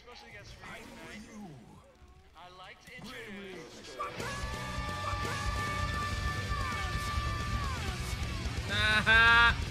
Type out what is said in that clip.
especially against Reed tonight. I like to introduce. Haha.